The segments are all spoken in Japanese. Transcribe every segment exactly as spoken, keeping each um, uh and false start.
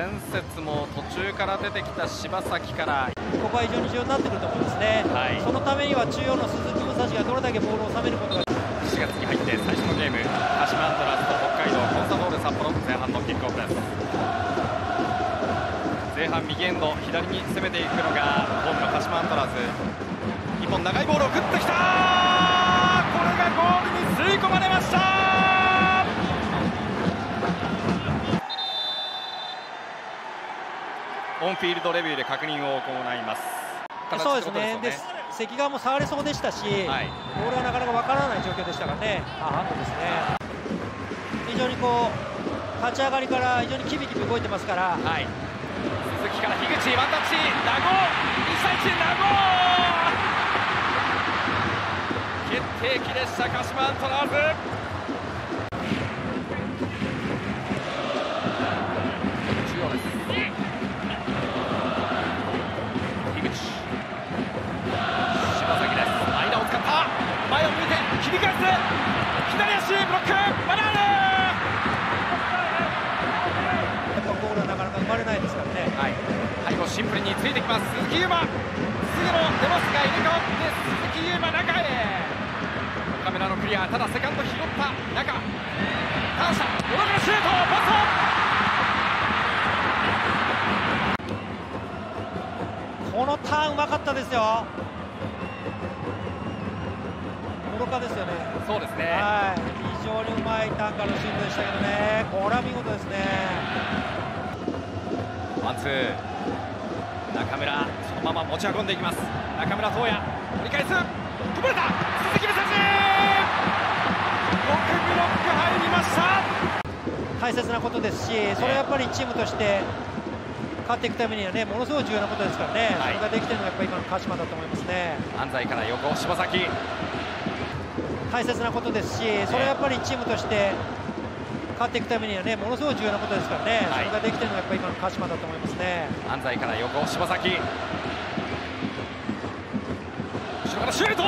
前節も途中から出てきた柴崎から、 ここは非常に重要になってくると思いますね、はい、そのためには中央の鈴木武蔵がどれだけボールを収めることが。 しがつに入って最初のゲーム、鹿島アントラーズと北海道コンサドーレ札幌、前半のキックオフです。前半右エンド左に攻めていくのがホームの鹿島アントラーズ。一本長いボールを送ってきた、これがゴールに吸い込まれました。オンフィールドレビューで確認を行います。 そうですね。で、関川も触れそうでしたし、はい、ボールはなかなかわからない状況でしたからね。あ、ハンドですね。非常にこう立ち上がりから非常にキビキビ動いてますから。はい、 鈴木から樋口、ワンタッチ、名護、いち対いち、名護。決定機でした、鹿島アントラーズ。切り返す、左足ブロック、バナール。 やっぱゴールはなかなか生まれないですからね。はい、 背後シンプルについてきます鈴木優馬。菅野出ますが入れ替わって鈴木優馬中へ。カメラのクリア、ただセカンド拾った中、倒した、ボロからシュート、パス。このターンうまかったですよ。ですよね。 そうですね。 はい、非常にうまいターンからのシュートでしたけどね。これは見事ですね。 ワンツー、中村そのまま持ち運んでいきます。中村斗也折り返す、こぼれた、鈴木武蔵、よくブロック入りました。 大切なことですし、それはやっぱりチームとして勝っていくためにはね、ものすごい重要なことですからね、はい、それができてるのがやっぱり今の鹿島だと思いますね。 安西から横、柴崎、 大切なことですし、それはやっぱりチームとして勝っていくためにはね、ものすごい重要なことですからね、はい、それができてるのがやっぱり今の鹿島だと思いますね。 安西から横、柴崎、後ろからシュート。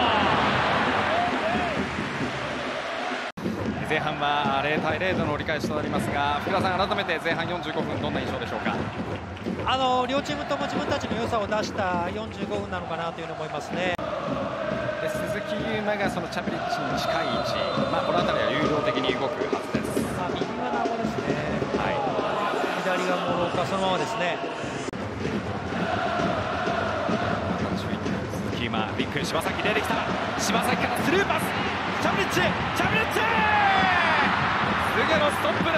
前半はゼロ対ゼロの折り返しとなりますが、福田さん、改めて前半よんじゅうごふん、どんな印象でしょうか。 あの両チームとも自分たちの良さを出したよんじゅうごふんなのかなというふうに思いますね。 で鈴木優馬がそのチャブリッチに近い位置、まあ、この辺りは流動的に動くはずです。 まあ、右が名護ですね、はい、左が諸岡、そのままですね。 鈴木優馬、ビッグ柴崎出てきた、柴崎からスルーパス、チャブリッチ、チャブリッチ、菅野ストップです。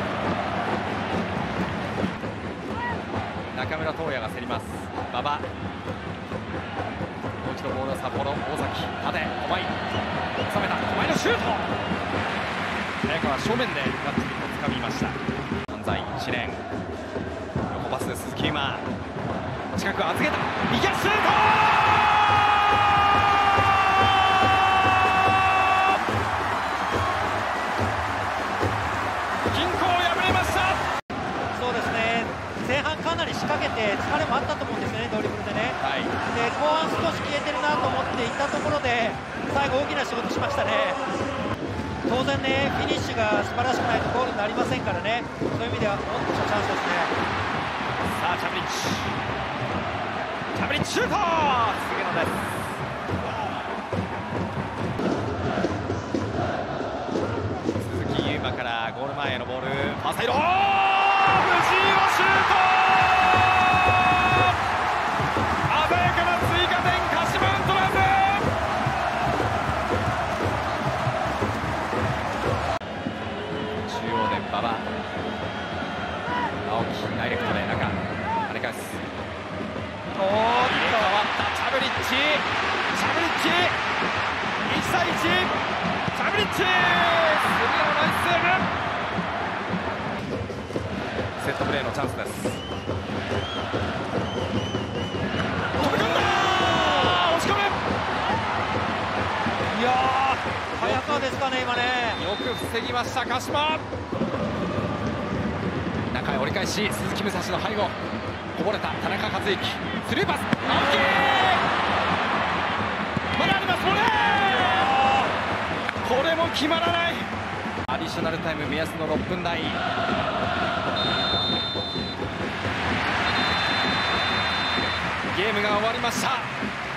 中村斗也が競ります。馬場、もう一度ボールは札幌、大崎、縦、小前、収めた、小前のシュート、早川正面でガッツリと掴みました。安西、試練、横パス、鈴木優馬、近く預けた、右足シュート、均衡を破りました。 そうですね、前半かなり仕掛けて疲れもあったと思うんですよね、ドリブルでね。はい、で後半少し消えてるなと思っていたところで最後大きな仕事しましたね。当然ね、フィニッシュが素晴らしくないとゴールになりませんからね、そういう意味ではもっとチャンスですね。 さあチャブリッチ、チャブリッチシュート、菅野です。鈴木優馬からゴール前へのボール、ファーサイド、藤井のシュート、鮮やかな追加点、鹿島アントラーズ。中央で馬場、青木ダイレクトで中、跳ね返す、おーっと変わったチャブリッチ、チャブリッチ、いち対いち、チャブリッチ、菅野ナイスセーブ。セットプレーのチャンスです。飛び込んだ、押し込む、 いやー早川ですかね、今ね、 よく防ぎました鹿島。中へ折り返し、鈴木武蔵の背後、こぼれた田中和之、スルーパス、青木、まだあります、これも決まらない。アディショナルタイム目安のろっぷん台。 ゲームが終わりました。